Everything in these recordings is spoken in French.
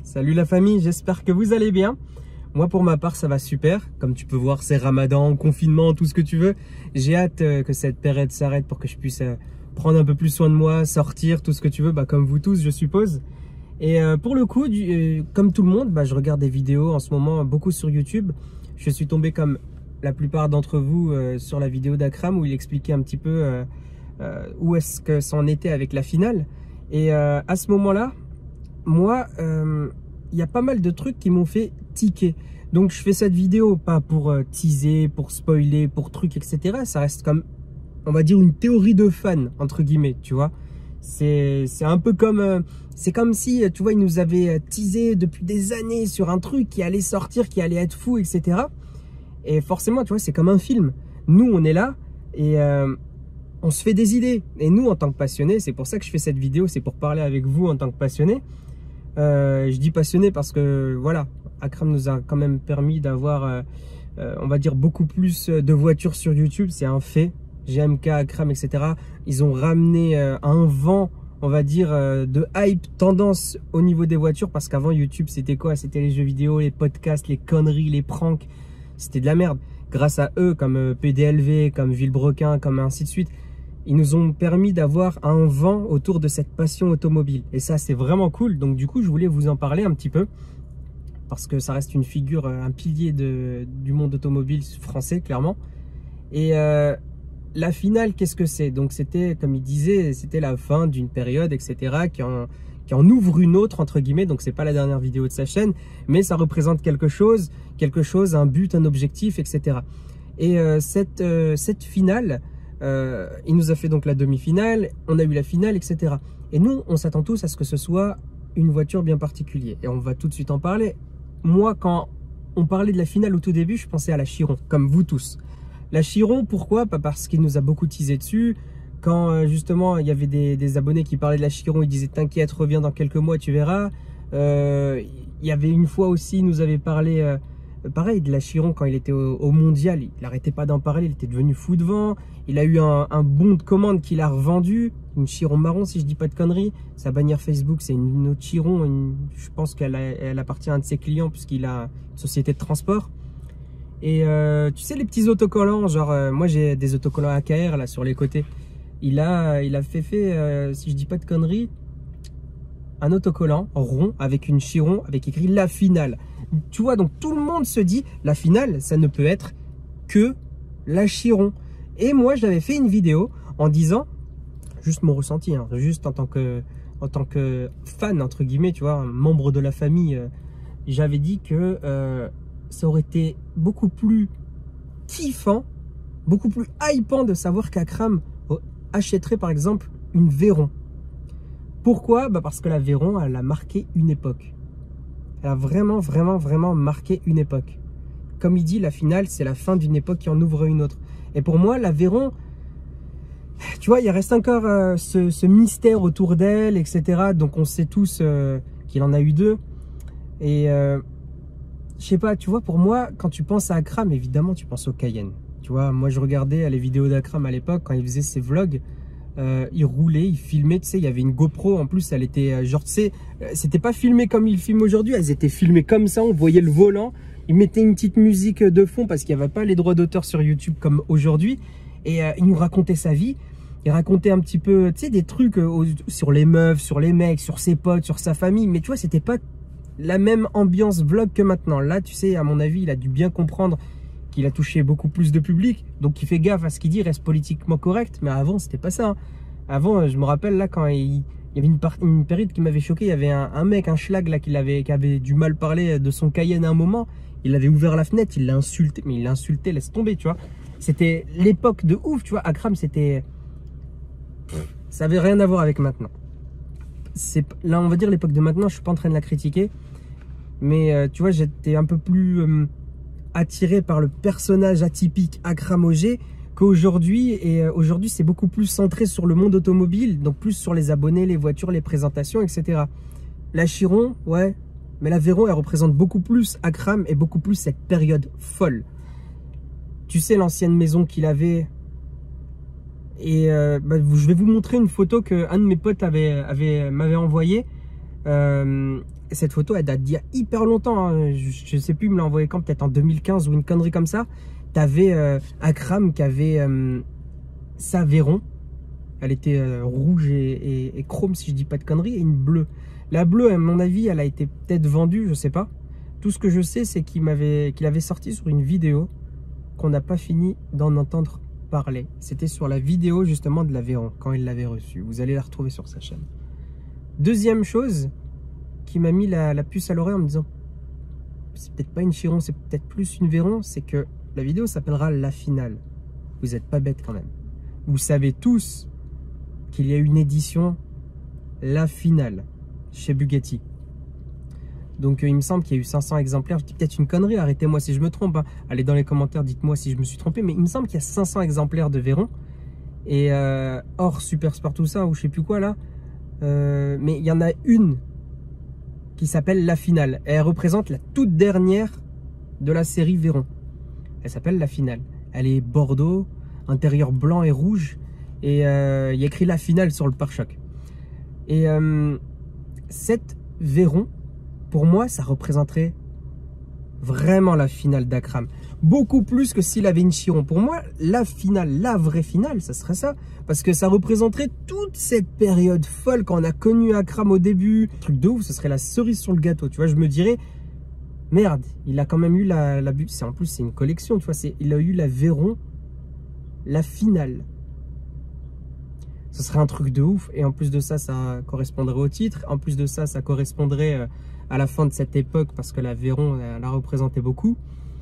Salut la famille, j'espère que vous allez bien. Moi pour ma part ça va super. Comme tu peux voir c'est Ramadan, confinement, tout ce que tu veux. J'ai hâte que cette période s'arrête pour que je puisse prendre un peu plus soin de moi, sortir, tout ce que tu veux, comme vous tous je suppose. Et pour le coup, comme tout le monde, je regarde des vidéos en ce moment beaucoup sur YouTube. Je suis tombé comme la plupart d'entre vous sur la vidéo d'Akram où il expliquait un petit peu où est-ce que c'en était avec la finale. Et à ce moment-là, moi, il y a pas mal de trucs qui m'ont fait tiquer. Donc je fais cette vidéo pas pour teaser, pour spoiler, pour trucs, etc. Ça reste comme, on va dire, une théorie de fan, entre guillemets, tu vois. C'est un peu comme, c'est comme si, tu vois, ils nous avaient teasé depuis des années sur un truc qui allait sortir, qui allait être fou, etc. Et forcément, tu vois, c'est comme un film. Nous, on est là et on se fait des idées. Et nous, en tant que passionnés, c'est pour ça que je fais cette vidéo, c'est pour parler avec vous en tant que passionnés. Je dis passionné parce que voilà, Akram nous a quand même permis d'avoir, on va dire, beaucoup plus de voitures sur YouTube, c'est un fait. GMK, Akram, etc. Ils ont ramené un vent, on va dire, de hype, tendance au niveau des voitures, parce qu'avant YouTube c'était quoi? C'était les jeux vidéo, les podcasts, les conneries, les pranks, c'était de la merde. Grâce à eux, comme PDLV, comme Villebrequin, comme ainsi de suite, ils nous ont permis d'avoir un vent autour de cette passion automobile. Et ça, c'est vraiment cool. Donc du coup, je voulais vous en parler un petit peu. Parce que ça reste une figure, un pilier du monde automobile français, clairement. Et la finale, qu'est-ce que c'est? Donc c'était, comme il disait, c'était la fin d'une période, etc. Qui en ouvre une autre, entre guillemets. Donc c'est pas la dernière vidéo de sa chaîne. Mais ça représente quelque chose, un but, un objectif, etc. Et cette finale... il nous a fait donc la demi-finale, on a eu la finale, etc. Et nous, on s'attend tous à ce que ce soit une voiture bien particulière. Et on va tout de suite en parler. Moi, quand on parlait de la finale au tout début, je pensais à la Chiron, comme vous tous. La Chiron, pourquoi? Pas parce qu'il nous a beaucoup teasé dessus. Quand justement, il y avait des abonnés qui parlaient de la Chiron, ils disaient « T'inquiète, reviens dans quelques mois, tu verras ». Il y avait une fois aussi, il nous avait parlé... pareil, de la Chiron quand il était au mondial, il n'arrêtait pas d'en parler, il était devenu fou de vent. Il a eu un bon de commande qu'il a revendu, une Chiron marron si je dis pas de conneries. Sa bannière Facebook c'est une autre Chiron, je pense qu'elle appartient à un de ses clients puisqu'il a une société de transport. Et tu sais les petits autocollants, genre moi j'ai des autocollants AKR là sur les côtés. Il a fait si je dis pas de conneries, un autocollant rond avec une Chiron avec écrit la finale. Tu vois, donc tout le monde se dit la finale, ça ne peut être que la Chiron. Et moi, j'avais fait une vidéo en disant, juste mon ressenti, hein, juste en tant que fan, entre guillemets, tu vois, un membre de la famille, j'avais dit que ça aurait été beaucoup plus kiffant, beaucoup plus hypant de savoir qu'Akram achèterait par exemple une Veyron. Pourquoi? Parce que la Veyron, elle a marqué une époque. Elle a vraiment, vraiment, vraiment marqué une époque. Comme il dit, la finale, c'est la fin d'une époque qui en ouvre une autre. Et pour moi, la Veyron, tu vois, il reste encore ce mystère autour d'elle, etc. Donc on sait tous qu'il en a eu deux. Et je sais pas, tu vois, pour moi, quand tu penses à Akram, évidemment, tu penses au Cayenne. Tu vois, moi, je regardais les vidéos d'Akram à l'époque, quand il faisait ses vlogs. Il roulait, il filmait, tu sais, il y avait une GoPro en plus, elle était genre, tu sais, c'était pas filmé comme il filme aujourd'hui, elles étaient filmées comme ça, on voyait le volant, il mettait une petite musique de fond parce qu'il n'y avait pas les droits d'auteur sur YouTube comme aujourd'hui, et il nous racontait sa vie, il racontait un petit peu, tu sais, des trucs sur les meufs, sur les mecs, sur ses potes, sur sa famille, mais tu vois, c'était pas la même ambiance vlog que maintenant. Là, tu sais, à mon avis, il a dû bien comprendre qu'il a touché beaucoup plus de public, donc il fait gaffe à ce qu'il dit, reste politiquement correct, mais avant c'était pas ça. Avant, je me rappelle là quand il y avait une période qui m'avait choqué, il y avait un mec, un schlag là qui avait du mal parler de son Cayenne à un moment, il avait ouvert la fenêtre, il l'a insulté, mais il l'a insulté, laisse tomber, tu vois. C'était l'époque de ouf, tu vois, Akram c'était... Ça avait rien à voir avec maintenant. Là on va dire l'époque de maintenant, je suis pas en train de la critiquer, mais tu vois, j'étais un peu plus... attiré par le personnage atypique Akram Ogé qu'aujourd'hui. Et aujourd'hui, c'est beaucoup plus centré sur le monde automobile, donc plus sur les abonnés, les voitures, les présentations, etc. La Chiron, ouais, mais la Veyron, elle représente beaucoup plus Akram et beaucoup plus cette période folle. Tu sais, l'ancienne maison qu'il avait. Et je vais vous montrer une photo qu'un de mes potes m'avait envoyée. Cette photo, elle date d'il y a hyper longtemps. Hein. Je sais plus, il me l'a envoyé quand, peut-être en 2015 ou une connerie comme ça. T'avais Akram qui avait sa Veyron. Elle était rouge et chrome, si je dis pas de conneries, et une bleue. La bleue, à mon avis, elle a été peut-être vendue, je sais pas. Tout ce que je sais, c'est qu'il avait sorti sur une vidéo qu'on n'a pas fini d'en entendre parler. C'était sur la vidéo justement de la Veyron, quand il l'avait reçue. Vous allez la retrouver sur sa chaîne. Deuxième chose qui m'a mis la puce à l'oreille en me disant c'est peut-être pas une Chiron, c'est peut-être plus une Veyron, c'est que la vidéo s'appellera La Finale. Vous n'êtes pas bêtes quand même. Vous savez tous qu'il y a une édition La Finale chez Bugatti. Donc il me semble qu'il y a eu 500 exemplaires. Je dis peut-être une connerie, arrêtez-moi si je me trompe. Hein. Allez dans les commentaires, dites-moi si je me suis trompé. Mais il me semble qu'il y a 500 exemplaires de Veyron. Et hors Super Sport tout ça, ou je sais plus quoi là. Mais il y en a une qui s'appelle La Finale. Et elle représente la toute dernière de la série Veyron. Elle s'appelle La Finale. Elle est bordeaux, intérieur blanc et rouge. Et il y a écrit La Finale sur le pare-choc. Et cette Veyron, pour moi, ça représenterait vraiment la finale d'Akram. Beaucoup plus que s'il avait une Chiron. Pour moi, la finale, la vraie finale, ça serait ça. Parce que ça représenterait toute cette période folle qu'on a connue Akram au début. Truc de ouf, ce serait la cerise sur le gâteau. Tu vois, je me dirais, merde, il a quand même eu en plus, c'est une collection, tu vois. Il a eu la Veyron, la finale. Ce serait un truc de ouf. Et en plus de ça, ça correspondrait au titre. En plus de ça, ça correspondrait à la fin de cette époque parce que la Veyron la représentait beaucoup.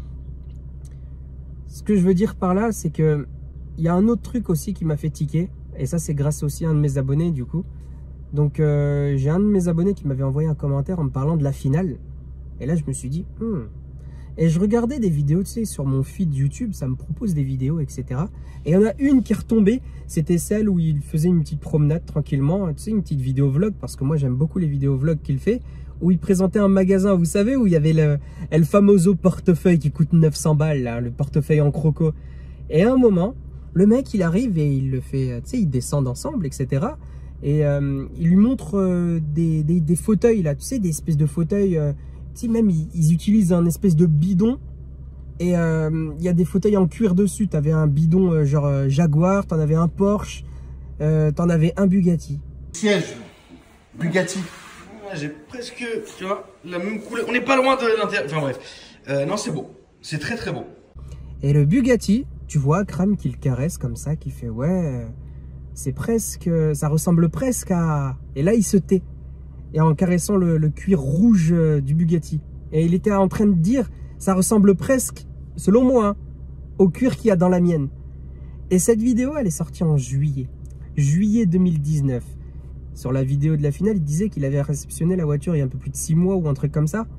Ce que je veux dire par là, c'est que il y a un autre truc aussi qui m'a fait tiquer. Et ça, c'est grâce aussi à un de mes abonnés du coup. Donc, j'ai un de mes abonnés qui m'avait envoyé un commentaire en me parlant de la finale. Et là, je me suis dit, Et je regardais des vidéos, tu sais, sur mon feed YouTube, ça me propose des vidéos, etc. Et il y en a une qui est retombée, c'était celle où il faisait une petite promenade tranquillement, tu sais, une petite vidéo vlog, parce que moi j'aime beaucoup les vidéos vlog qu'il fait, où il présentait un magasin, vous savez, où il y avait le famoso portefeuille qui coûte 900 balles, là, le portefeuille en croco. Et à un moment, le mec, il arrive et il le fait, tu sais, ils descendent ensemble, etc. Et il lui montre des fauteuils, là, tu sais, des espèces de fauteuils... même ils utilisent un espèce de bidon et il y a des fauteuils en cuir dessus. Tu avais un bidon genre Jaguar, tu en avais un Porsche, tu en avais un Bugatti. Siège Bugatti. J'ai presque, tu vois, la même couleur. On n'est pas loin de l'intérieur. Enfin bref. Non, c'est beau. C'est très très beau. Et le Bugatti, tu vois Akram qui le caresse comme ça, qui fait ouais, c'est presque, ça ressemble presque à... Et là il se tait. Et en caressant le cuir rouge du Bugatti. Et il était en train de dire, ça ressemble presque, selon moi, hein, au cuir qu'il y a dans la mienne. Et cette vidéo, elle est sortie en juillet. Juillet 2019. Sur la vidéo de la finale, il disait qu'il avait réceptionné la voiture il y a un peu plus de 6 mois ou un truc comme ça.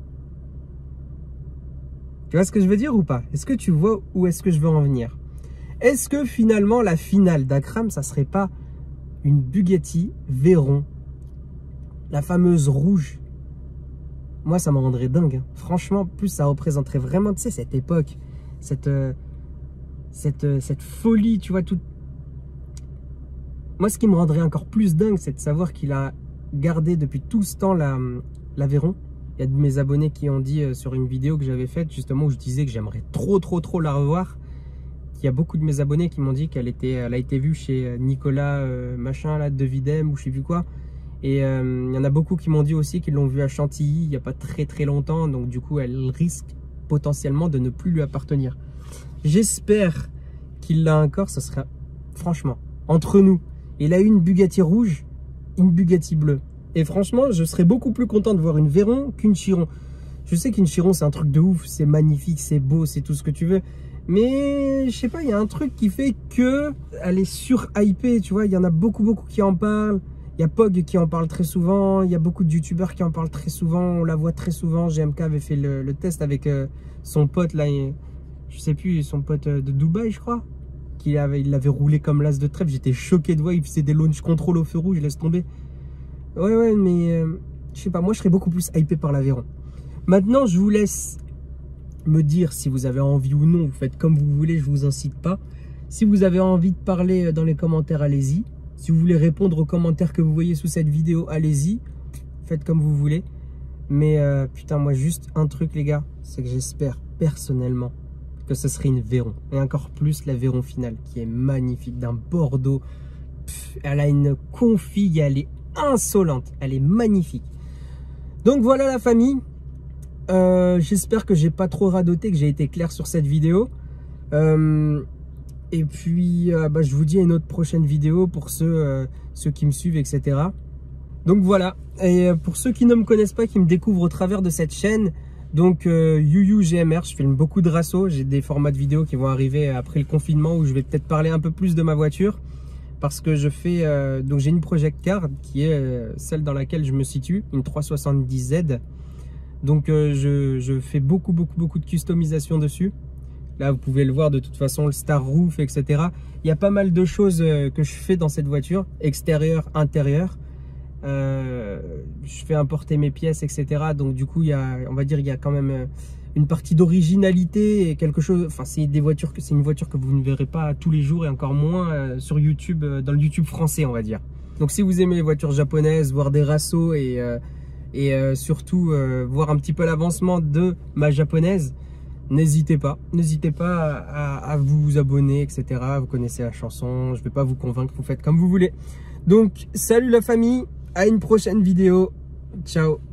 Tu vois ce que je veux dire ou pas? Est-ce que tu vois où est-ce que je veux en venir? Est-ce que finalement, la finale d'Akram, ça serait pas une Bugatti Veyron? La fameuse rouge. Moi, ça me rendrait dingue. Hein. Franchement, plus ça représenterait vraiment, tu sais, cette époque. Cette folie, tu vois, tout. Moi, ce qui me rendrait encore plus dingue, c'est de savoir qu'il a gardé depuis tout ce temps la Veyron. Il y a de mes abonnés qui ont dit sur une vidéo que j'avais faite, justement, où je disais que j'aimerais trop la revoir. Il y a beaucoup de mes abonnés qui m'ont dit qu'elle a été vue chez Nicolas, machin, là, de Videm, ou je sais plus quoi. Et il y en a beaucoup qui m'ont dit aussi qu'ils l'ont vue à Chantilly il n'y a pas très longtemps. Donc du coup, elle risque potentiellement de ne plus lui appartenir. J'espère qu'il l'a encore. Ce serait, franchement, entre nous. Il a eu une Bugatti rouge, une Bugatti bleue. Et franchement, je serais beaucoup plus content de voir une Veyron qu'une Chiron. Je sais qu'une Chiron, c'est un truc de ouf. C'est magnifique, c'est beau, c'est tout ce que tu veux. Mais je sais pas, il y a un truc qui fait que elle est sur-hypée. Tu vois, il y en a beaucoup qui en parlent. Il y a Pog qui en parle très souvent, il y a beaucoup de youtubeurs qui en parlent très souvent, on la voit très souvent. GMK avait fait le test avec son pote là, je sais plus, son pote de Dubaï je crois, il l'avait roulé comme l'as de trèfle. J'étais choqué de voir, il faisait des launch control au feu rouge, laisse tomber. Ouais, mais je sais pas, moi je serais beaucoup plus hypé par la Veyron. Maintenant je vous laisse me dire si vous avez envie ou non, vous faites comme vous voulez, je vous incite pas. Si vous avez envie de parler dans les commentaires, allez-y. Si vous voulez répondre aux commentaires que vous voyez sous cette vidéo, allez-y. faites comme vous voulez. Mais putain, moi juste un truc les gars, c'est que j'espère personnellement que ce serait une Veyron. Et encore plus la Veyron finale qui est magnifique, d'un Bordeaux. Elle a une config, elle est insolente, elle est magnifique. Donc voilà la famille. J'espère que j'ai pas trop radoté, que j'ai été clair sur cette vidéo. Et puis je vous dis à une autre prochaine vidéo pour ceux qui me suivent, etc. Donc voilà, et pour ceux qui ne me connaissent pas, qui me découvrent au travers de cette chaîne, donc YuYuGMR, je filme beaucoup de rassos, j'ai des formats de vidéos qui vont arriver après le confinement où je vais peut-être parler un peu plus de ma voiture, parce que je fais, donc j'ai une Project Car qui est celle dans laquelle je me situe, une 370Z, donc je fais beaucoup de customisation dessus. Là vous pouvez le voir de toute façon, le Star Roof, etc. Il y a pas mal de choses que je fais dans cette voiture, extérieur, intérieur. Je fais importer mes pièces, etc. Donc du coup, on va dire, il y a quand même une partie d'originalité et quelque chose. Enfin, c'est une voiture que vous ne verrez pas tous les jours et encore moins sur YouTube, dans le YouTube français, on va dire. Donc si vous aimez les voitures japonaises, voir des rassos et surtout voir un petit peu l'avancement de ma japonaise, n'hésitez pas à vous abonner, etc. Vous connaissez la chanson, je ne vais pas vous convaincre, vous faites comme vous voulez. Donc salut la famille, à une prochaine vidéo, ciao.